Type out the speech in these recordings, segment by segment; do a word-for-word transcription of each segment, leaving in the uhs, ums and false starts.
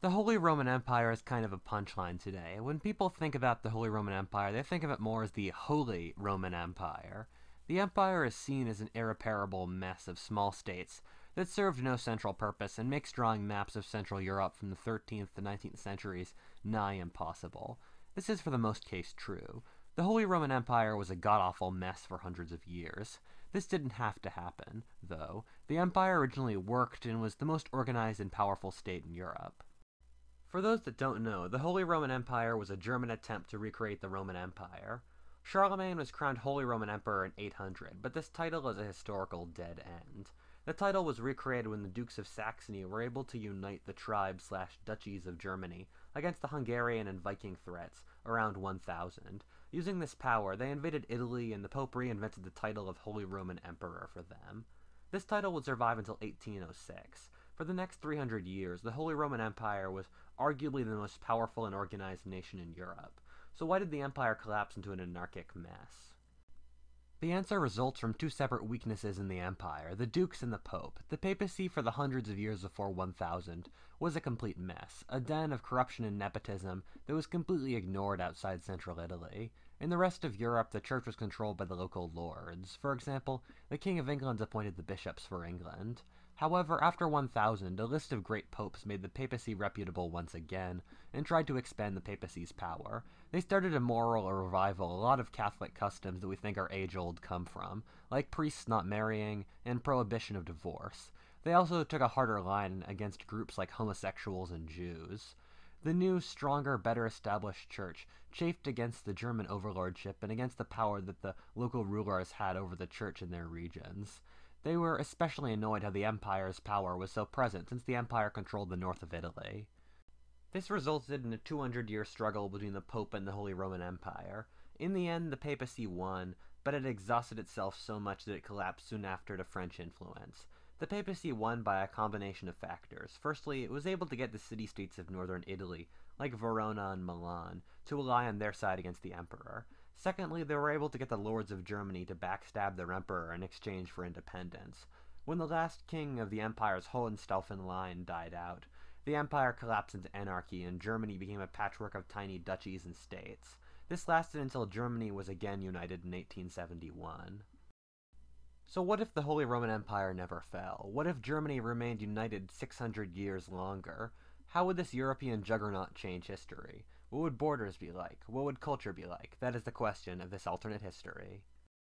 The Holy Roman Empire is kind of a punchline today. When people think about the Holy Roman Empire, they think of it more as the Holy Roman Empire. The empire is seen as an irreparable mess of small states that served no central purpose and makes drawing maps of Central Europe from the thirteenth to nineteenth centuries nigh impossible. This is for the most case true. The Holy Roman Empire was a god-awful mess for hundreds of years. This didn't have to happen, though. The empire originally worked and was the most organized and powerful state in Europe. For those that don't know, the Holy Roman Empire was a German attempt to recreate the Roman Empire. Charlemagne was crowned Holy Roman Emperor in eight hundred, but this title is a historical dead end. The title was recreated when the Dukes of Saxony were able to unite the tribes slash duchies of Germany against the Hungarian and Viking threats around one thousand. Using this power, they invaded Italy, and the Pope reinvented the title of Holy Roman Emperor for them. This title would survive until eighteen oh six. For the next three hundred years, the Holy Roman Empire was arguably the most powerful and organized nation in Europe. So why did the empire collapse into an anarchic mess? The answer results from two separate weaknesses in the empire, the dukes and the pope. The papacy for the hundreds of years before one thousand was a complete mess, a den of corruption and nepotism that was completely ignored outside central Italy. In the rest of Europe, the church was controlled by the local lords. For example, the King of England appointed the bishops for England. However, after one thousand, a list of great popes made the papacy reputable once again, and tried to expand the papacy's power. They started a moral revival. A lot of Catholic customs that we think are age-old come from, like priests not marrying, and prohibition of divorce. They also took a harder line against groups like homosexuals and Jews. The new, stronger, better established church chafed against the German overlordship and against the power that the local rulers had over the church in their regions. They were especially annoyed how the empire's power was so present, since the empire controlled the north of Italy. This resulted in a two hundred year struggle between the Pope and the Holy Roman Empire. In the end, the papacy won, but it exhausted itself so much that it collapsed soon after to French influence. The papacy won by a combination of factors. Firstly, it was able to get the city-states of northern Italy, like Verona and Milan, to ally on their side against the emperor. Secondly, they were able to get the lords of Germany to backstab their emperor in exchange for independence. When the last king of the empire's Hohenstaufen line died out, the empire collapsed into anarchy and Germany became a patchwork of tiny duchies and states. This lasted until Germany was again united in eighteen seventy-one. So what if the Holy Roman Empire never fell? What if Germany remained united six hundred years longer? How would this European juggernaut change history? What would borders be like? What would culture be like? That is the question of this alternate history.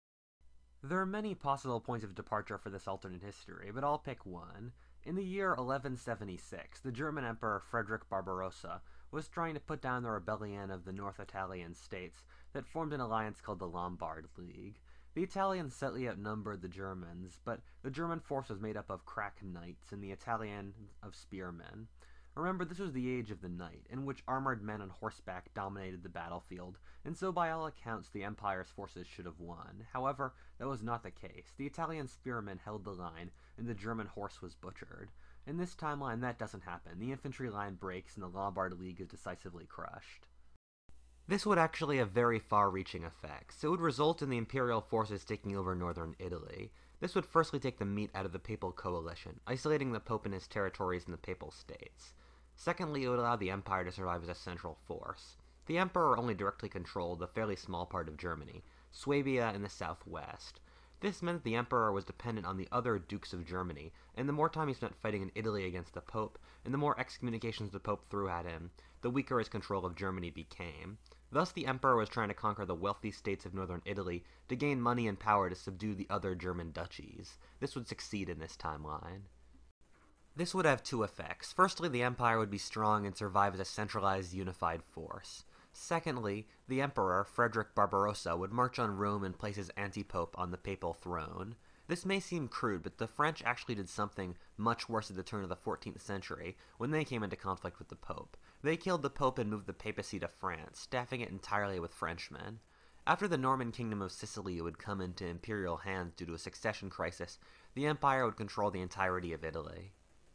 There are many possible points of departure for this alternate history, but I'll pick one. In the year eleven seventy-six, the German Emperor Frederick Barbarossa was trying to put down the rebellion of the North Italian states that formed an alliance called the Lombard League. The Italians slightly outnumbered the Germans, but the German force was made up of crack knights and the Italian of spearmen. Remember, this was the age of the knight, in which armored men on horseback dominated the battlefield, and so by all accounts the Empire's forces should have won. However, that was not the case. The Italian spearmen held the line, and the German horse was butchered. In this timeline, that doesn't happen. The infantry line breaks, and the Lombard League is decisively crushed. This would actually have very far-reaching effects. It would result in the imperial forces taking over northern Italy. This would firstly take the meat out of the papal coalition, isolating the pope and his territories in the papal states. Secondly, it would allow the empire to survive as a central force. The emperor only directly controlled a fairly small part of Germany, Swabia in the southwest. This meant that the emperor was dependent on the other dukes of Germany, and the more time he spent fighting in Italy against the pope, and the more excommunications the pope threw at him, the weaker his control of Germany became. Thus, the emperor was trying to conquer the wealthy states of northern Italy to gain money and power to subdue the other German duchies. This would succeed in this timeline. This would have two effects. Firstly, the empire would be strong and survive as a centralized, unified force. Secondly, the emperor, Frederick Barbarossa, would march on Rome and place his anti-pope on the papal throne. This may seem crude, but the French actually did something much worse at the turn of the fourteenth century, when they came into conflict with the Pope. They killed the Pope and moved the papacy to France, staffing it entirely with Frenchmen. After the Norman kingdom of Sicily would come into imperial hands due to a succession crisis, the empire would control the entirety of Italy.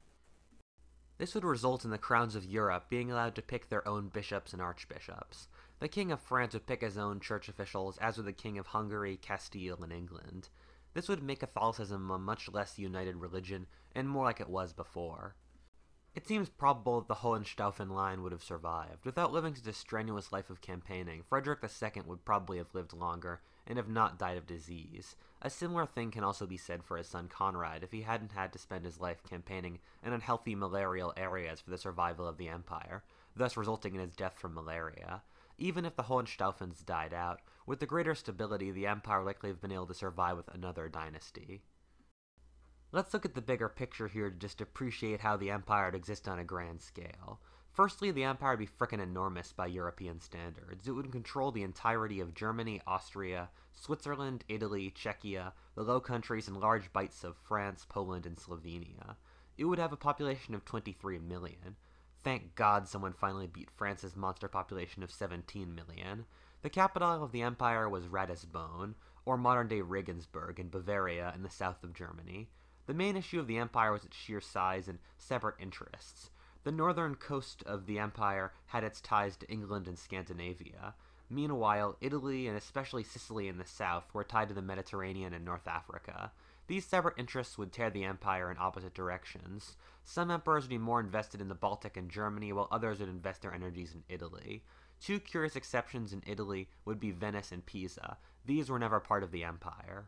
This would result in the crowns of Europe being allowed to pick their own bishops and archbishops. The King of France would pick his own church officials, as would the King of Hungary, Castile, and England. This would make Catholicism a much less united religion, and more like it was before. It seems probable that the Hohenstaufen line would have survived. Without living such a strenuous life of campaigning, Frederick the Second would probably have lived longer and have not died of disease. A similar thing can also be said for his son Conrad if he hadn't had to spend his life campaigning in unhealthy malarial areas for the survival of the empire, thus resulting in his death from malaria. Even if the Hohenstaufens died out, with the greater stability, the empire would likely have been able to survive with another dynasty. Let's look at the bigger picture here to just appreciate how the empire would exist on a grand scale. Firstly, the empire would be frickin' enormous by European standards. It would control the entirety of Germany, Austria, Switzerland, Italy, Czechia, the Low Countries, and large bites of France, Poland, and Slovenia. It would have a population of twenty-three million. Thank God someone finally beat France's monster population of seventeen million. The capital of the empire was Ratisbon, or modern-day Regensburg in Bavaria in the south of Germany. The main issue of the empire was its sheer size and separate interests. The northern coast of the empire had its ties to England and Scandinavia. Meanwhile, Italy and especially Sicily in the south were tied to the Mediterranean and North Africa. These separate interests would tear the empire in opposite directions. Some emperors would be more invested in the Baltic and Germany, while others would invest their energies in Italy. Two curious exceptions in Italy would be Venice and Pisa. These were never part of the empire.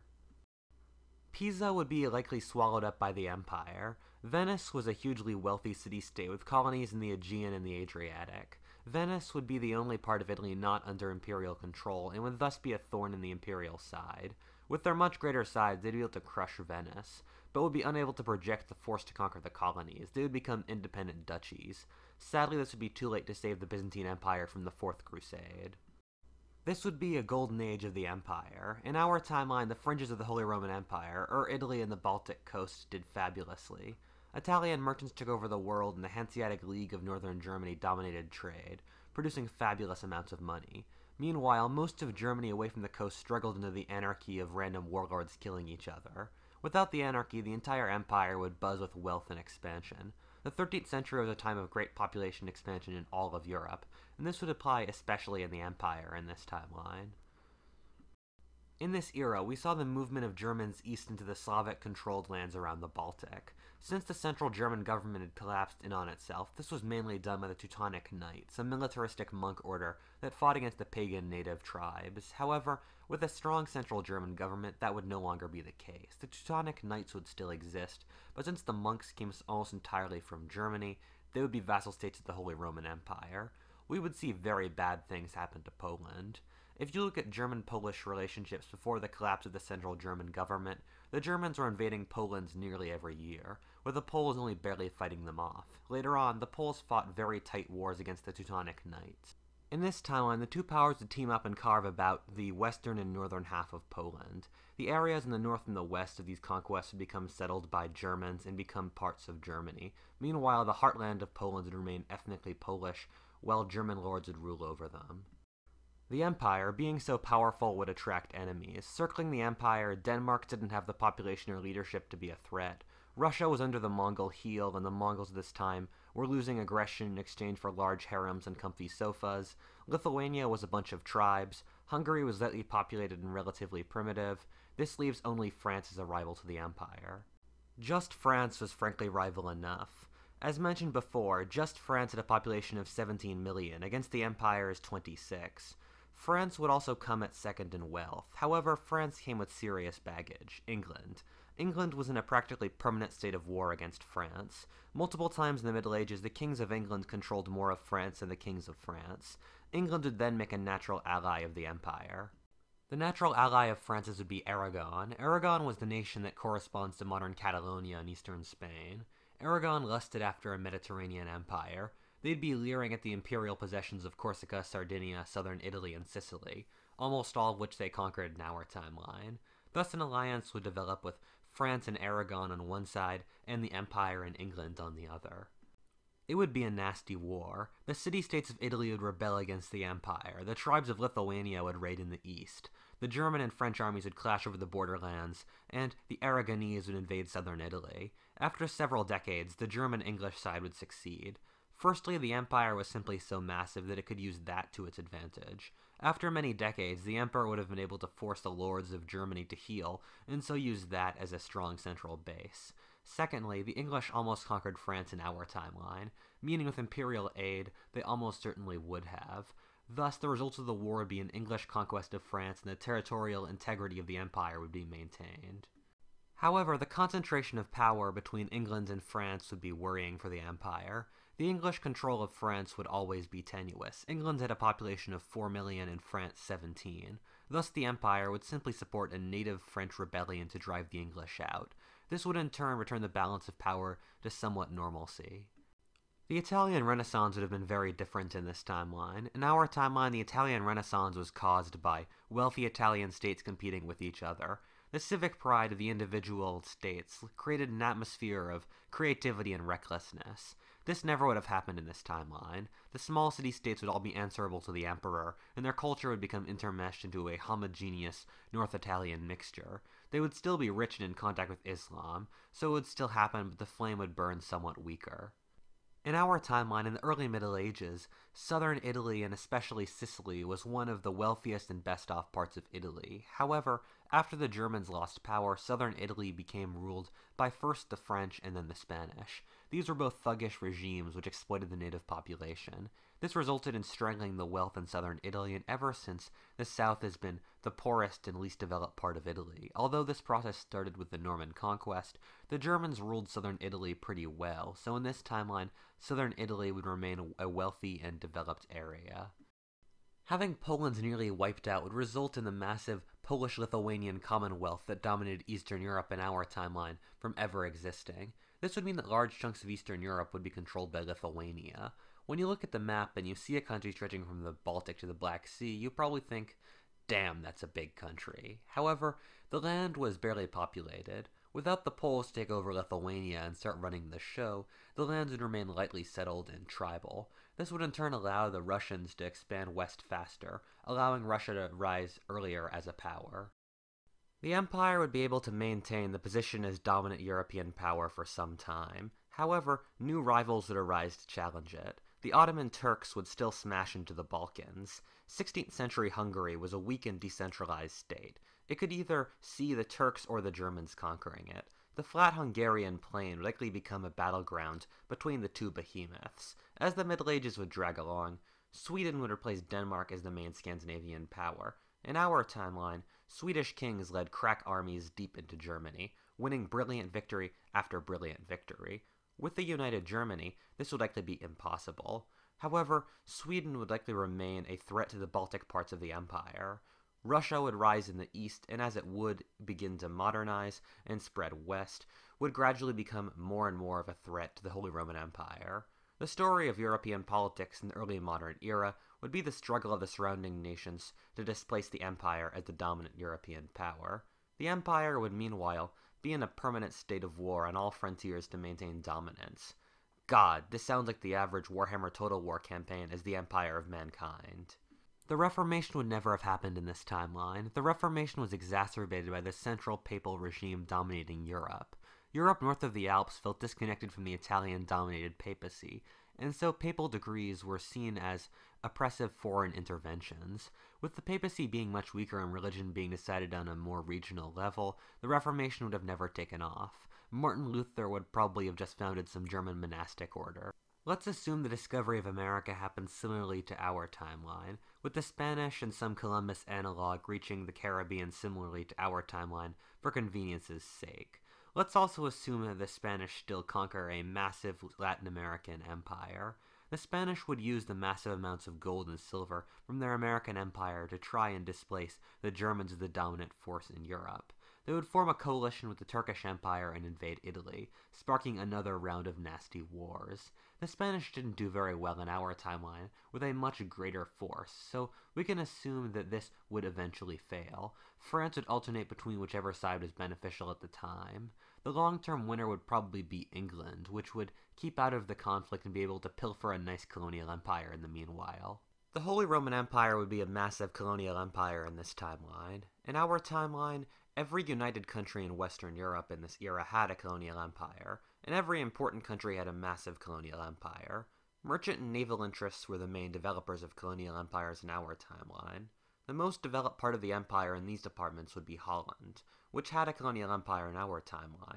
Pisa would be likely swallowed up by the empire. Venice was a hugely wealthy city-state with colonies in the Aegean and the Adriatic. Venice would be the only part of Italy not under imperial control, and would thus be a thorn in the imperial side. With their much greater size, they'd be able to crush Venice, but would be unable to project the force to conquer the colonies. They would become independent duchies. Sadly, this would be too late to save the Byzantine Empire from the Fourth Crusade. This would be a golden age of the empire. In our timeline, the fringes of the Holy Roman Empire, or Italy and the Baltic coast, did fabulously. Italian merchants took over the world, and the Hanseatic League of Northern Germany dominated trade, producing fabulous amounts of money. Meanwhile, most of Germany away from the coast struggled into the anarchy of random warlords killing each other. Without the anarchy, the entire empire would buzz with wealth and expansion. The thirteenth century was a time of great population expansion in all of Europe, and this would apply especially in the empire in this timeline. In this era, we saw the movement of Germans east into the Slavic-controlled lands around the Baltic. Since the central German government had collapsed in on itself, this was mainly done by the Teutonic Knights, a militaristic monk order that fought against the pagan native tribes. However, with a strong central German government, that would no longer be the case. The Teutonic Knights would still exist, but since the monks came almost entirely from Germany, they would be vassal states of the Holy Roman Empire. We would see very bad things happen to Poland. If you look at German-Polish relationships before the collapse of the central German government, the Germans were invading Poland nearly every year, with the Poles only barely fighting them off. Later on, the Poles fought very tight wars against the Teutonic Knights. In this timeline, the two powers would team up and carve about the western and northern half of Poland. The areas in the north and the west of these conquests would become settled by Germans and become parts of Germany. Meanwhile, the heartland of Poland would remain ethnically Polish, while German lords would rule over them. The empire, being so powerful, would attract enemies. Circling the empire, Denmark didn't have the population or leadership to be a threat. Russia was under the Mongol heel, and the Mongols at this time were losing aggression in exchange for large harems and comfy sofas. Lithuania was a bunch of tribes. Hungary was lightly populated and relatively primitive. This leaves only France as a rival to the empire. Just France was frankly rival enough. As mentioned before, just France had a population of seventeen million, against the empire's twenty-six. France would also come at second in wealth. However, France came with serious baggage: England. England was in a practically permanent state of war against France. Multiple times in the Middle Ages, the kings of England controlled more of France than the kings of France. England would then make a natural ally of the empire. The natural ally of France's would be Aragon. Aragon was the nation that corresponds to modern Catalonia in eastern Spain. Aragon lusted after a Mediterranean empire. They'd be leering at the imperial possessions of Corsica, Sardinia, southern Italy, and Sicily, almost all of which they conquered in our timeline. Thus an alliance would develop with France and Aragon on one side, and the Empire and England on the other. It would be a nasty war. The city-states of Italy would rebel against the Empire. The tribes of Lithuania would raid in the east. The German and French armies would clash over the borderlands, and the Aragonese would invade southern Italy. After several decades, the German-English side would succeed. Firstly, the empire was simply so massive that it could use that to its advantage. After many decades, the emperor would have been able to force the lords of Germany to heel, and so use that as a strong central base. Secondly, the English almost conquered France in our timeline, meaning with imperial aid, they almost certainly would have. Thus, the result of the war would be an English conquest of France, and the territorial integrity of the empire would be maintained. However, the concentration of power between England and France would be worrying for the empire. The English control of France would always be tenuous. England had a population of four million and France seventeen. Thus, the empire would simply support a native French rebellion to drive the English out. This would in turn return the balance of power to somewhat normalcy. The Italian Renaissance would have been very different in this timeline. In our timeline, the Italian Renaissance was caused by wealthy Italian states competing with each other. The civic pride of the individual states created an atmosphere of creativity and recklessness. This never would have happened in this timeline. The small city-states would all be answerable to the emperor, and their culture would become intermeshed into a homogeneous North Italian mixture. They would still be rich and in contact with Islam, so it would still happen, but the flame would burn somewhat weaker. In our timeline, in the early Middle Ages, southern Italy and especially Sicily was one of the wealthiest and best off parts of Italy. However, after the Germans lost power, southern Italy became ruled by first the French and then the Spanish. These were both thuggish regimes which exploited the native population. This resulted in strangling the wealth in southern Italy, and ever since, the south has been the poorest and least developed part of Italy. Although this process started with the Norman conquest, the Germans ruled southern Italy pretty well, so in this timeline, southern Italy would remain a wealthy and developed area. Having Poland nearly wiped out would result in the massive Polish-Lithuanian Commonwealth that dominated Eastern Europe in our timeline from ever existing. This would mean that large chunks of Eastern Europe would be controlled by Lithuania. When you look at the map and you see a country stretching from the Baltic to the Black Sea, you probably think, damn, that's a big country. However, the land was barely populated. Without the Poles to take over Lithuania and start running the show, the lands would remain lightly settled and tribal. This would in turn allow the Russians to expand west faster, allowing Russia to rise earlier as a power. The empire would be able to maintain the position as dominant European power for some time. However, new rivals would arise to challenge it. The Ottoman Turks would still smash into the Balkans. sixteenth century Hungary was a weak and decentralized state. It could either see the Turks or the Germans conquering it. The flat Hungarian plain would likely become a battleground between the two behemoths. As the Middle Ages would drag along, Sweden would replace Denmark as the main Scandinavian power. In our timeline, Swedish kings led crack armies deep into Germany, winning brilliant victory after brilliant victory. With the united Germany, this would likely be impossible. However, Sweden would likely remain a threat to the Baltic parts of the empire. Russia would rise in the east, and as it would begin to modernize and spread west, would gradually become more and more of a threat to the Holy Roman Empire. The story of European politics in the early modern era would be the struggle of the surrounding nations to displace the empire as the dominant European power. The empire would meanwhile be in a permanent state of war on all frontiers to maintain dominance. God, this sounds like the average Warhammer Total War campaign as the empire of mankind. The Reformation would never have happened in this timeline. The Reformation was exacerbated by the central papal regime dominating Europe. Europe north of the Alps felt disconnected from the Italian-dominated papacy, and so papal decrees were seen as oppressive foreign interventions. With the papacy being much weaker and religion being decided on a more regional level, the Reformation would have never taken off. Martin Luther would probably have just founded some German monastic order. Let's assume the discovery of America happened similarly to our timeline, with the Spanish and some Columbus analog reaching the Caribbean similarly to our timeline for convenience's sake. Let's also assume that the Spanish still conquer a massive Latin American empire. The Spanish would use the massive amounts of gold and silver from their American empire to try and displace the Germans as the dominant force in Europe. They would form a coalition with the Turkish Empire and invade Italy, sparking another round of nasty wars. The Spanish didn't do very well in our timeline, with a much greater force, so we can assume that this would eventually fail. France would alternate between whichever side was beneficial at the time. The long-term winner would probably be England, which would keep out of the conflict and be able to pilfer a nice colonial empire in the meanwhile. The Holy Roman Empire would be a massive colonial empire in this timeline. In our timeline, every united country in Western Europe in this era had a colonial empire, and every important country had a massive colonial empire. Merchant and naval interests were the main developers of colonial empires in our timeline. The most developed part of the empire in these departments would be Holland, which had a colonial empire in our timeline.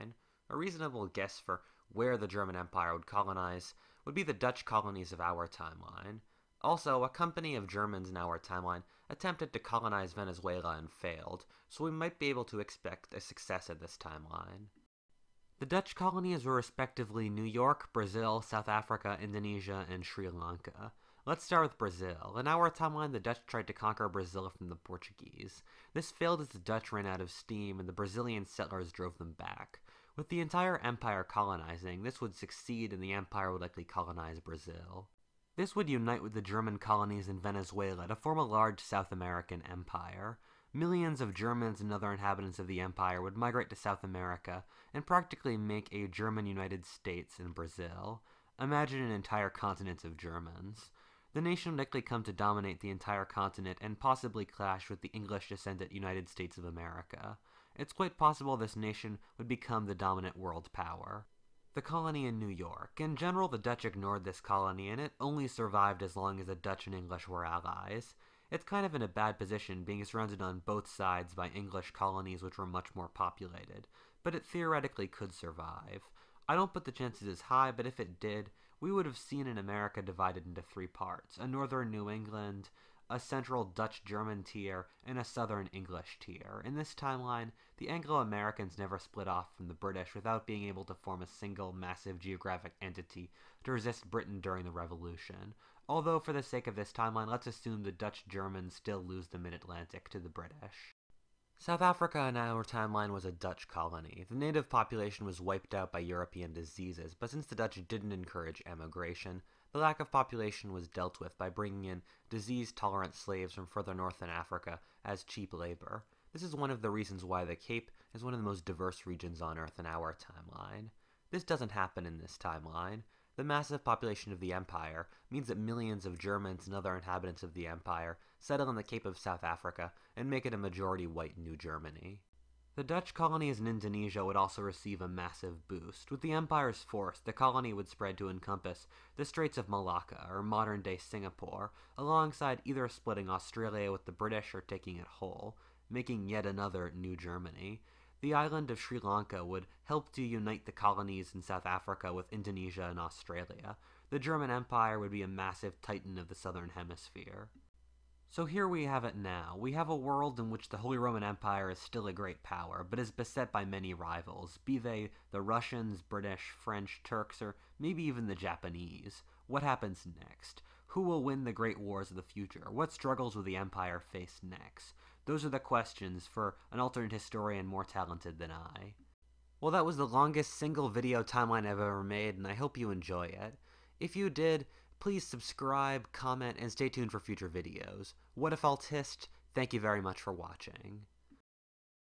A reasonable guess for where the German Empire would colonize would be the Dutch colonies of our timeline. Also, a company of Germans in our timeline attempted to colonize Venezuela and failed, so we might be able to expect a success in this timeline. The Dutch colonies were respectively New York, Brazil, South Africa, Indonesia, and Sri Lanka. Let's start with Brazil. In our timeline, the Dutch tried to conquer Brazil from the Portuguese. This failed as the Dutch ran out of steam and the Brazilian settlers drove them back. With the entire empire colonizing, this would succeed and the empire would likely colonize Brazil. This would unite with the German colonies in Venezuela to form a large South American empire. Millions of Germans and other inhabitants of the empire would migrate to South America and practically make a German United States in Brazil. Imagine an entire continent of Germans. The nation would likely come to dominate the entire continent and possibly clash with the English-descendant United States of America. It's quite possible this nation would become the dominant world power. The colony in New York. In general, the Dutch ignored this colony, and it only survived as long as the Dutch and English were allies. It's kind of in a bad position, being surrounded on both sides by English colonies which were much more populated, but it theoretically could survive. I don't put the chances as high, but if it did, we would have seen an America divided into three parts: a northern New England, a central Dutch-German tier, and a southern English tier. In this timeline, the Anglo-Americans never split off from the British without being able to form a single massive geographic entity to resist Britain during the Revolution. Although, for the sake of this timeline, let's assume the Dutch-Germans still lose the mid-Atlantic to the British. South Africa in our timeline was a Dutch colony. The native population was wiped out by European diseases, but since the Dutch didn't encourage emigration, the lack of population was dealt with by bringing in disease-tolerant slaves from further north in Africa as cheap labor. This is one of the reasons why the Cape is one of the most diverse regions on Earth in our timeline. This doesn't happen in this timeline. The massive population of the Empire means that millions of Germans and other inhabitants of the Empire settle in the Cape of South Africa and make it a majority white New Germany. The Dutch colonies in Indonesia would also receive a massive boost. With the Empire's force, the colony would spread to encompass the Straits of Malacca, or modern-day Singapore, alongside either splitting Australia with the British or taking it whole, making yet another New Germany. The island of Sri Lanka would help to unite the colonies in South Africa with Indonesia and Australia. The German Empire would be a massive titan of the Southern Hemisphere. So here we have it now. We have a world in which the Holy Roman Empire is still a great power, but is beset by many rivals, be they the Russians, British, French, Turks, or maybe even the Japanese. What happens next? Who will win the great wars of the future? What struggles will the Empire face next? Those are the questions for an alternate historian more talented than I. Well, that was the longest single video timeline I've ever made, and I hope you enjoy it. If you did, please subscribe, comment, and stay tuned for future videos. What if I'll tist? Thank you very much for watching.